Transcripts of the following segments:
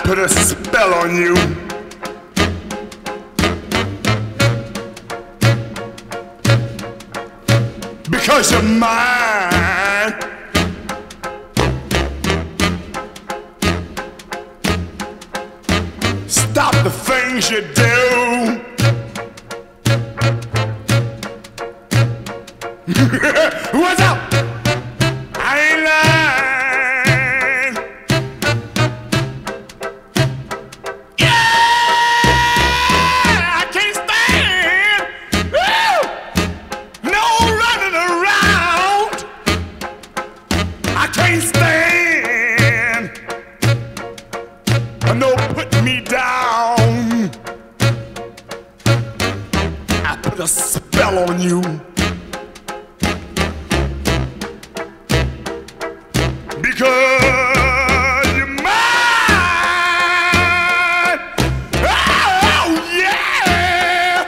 put a spell on you. Because you're mine. Stop the things you do. What's up? I ain't lying. Yeah, I can't stand. Woo! No running around. I can't stand. No putting me down. I put a spell on you. Because you're mine. Oh, yeah.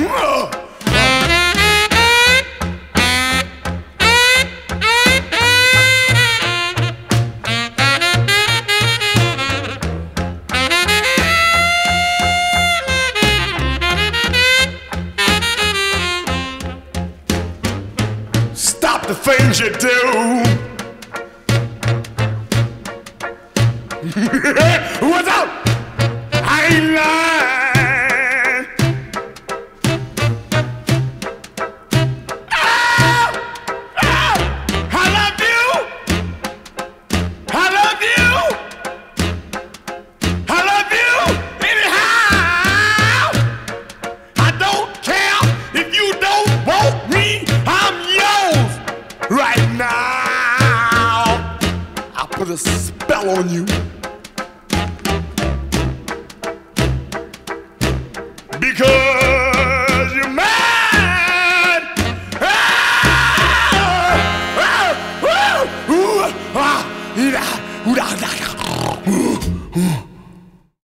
Stop the things you do. What's up? I ain't lying. Oh, oh, I love you. I love you. I love you anyhow. I don't care if you don't want me. I'm yours right now. I'll put a spell on you. Because you're mad. Ah, ah, ooh, ah,